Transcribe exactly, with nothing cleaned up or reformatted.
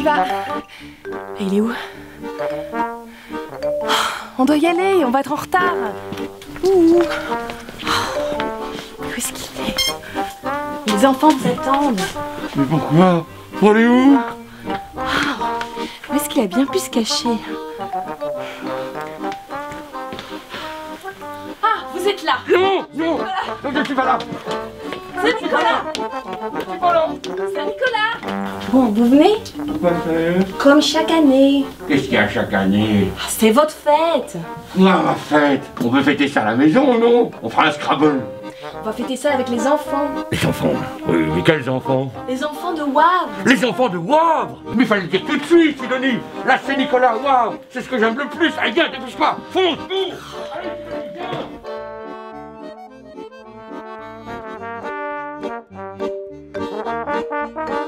y va. Et il est où? Oh, on doit y aller, on va être en retard. Ouh. Où est-ce qu'il est? Les enfants nous attendent. Mais pourquoi? Pour aller où? Où est-ce qu'il a bien pu se cacher? Ah, vous êtes là! Non, non, non, je suis pas là. C'est Nicolas! Je suis pas là. C'est Nicolas! Bon, vous venez? Quoi faire? Comme chaque année. Qu'est-ce qu'il y a chaque année? Ah, c'est votre fête! Non, ma fête. On peut fêter ça à la maison, non? On fera un Scrabble. On va fêter ça avec les enfants. Les enfants? Oui, mais quels enfants? Les enfants de Wavre. Les enfants de Wavre! Mais fallait le dire tout de suite, Sidonie! Là, c'est Nicolas Wavre! C'est ce que j'aime le plus! Allez, viens, dépêche-toi! Fonce, cours! Allez, viens! Thank you.